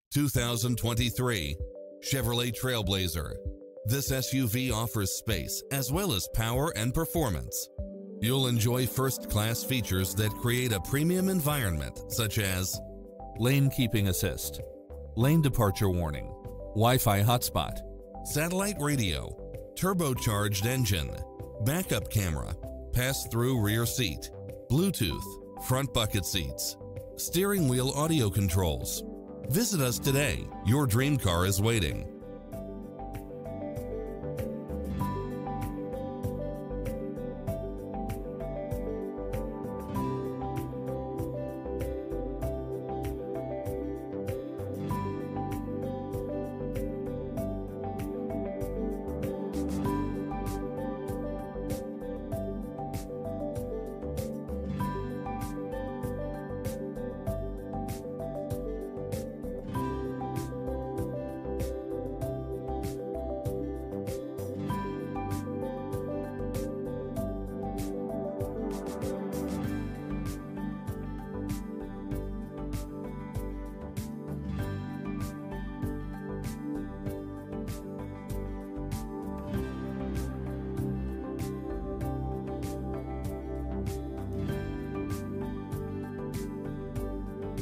2023 Chevrolet TrailBlazer. This SUV offers space as well as power and performance. You'll enjoy first-class features that create a premium environment, such as lane keeping assist, lane departure warning, Wi-Fi hotspot, satellite radio, turbocharged engine, backup camera, pass-through rear seat, Bluetooth, front bucket seats, steering wheel audio controls. Visit us today. Your dream car is waiting.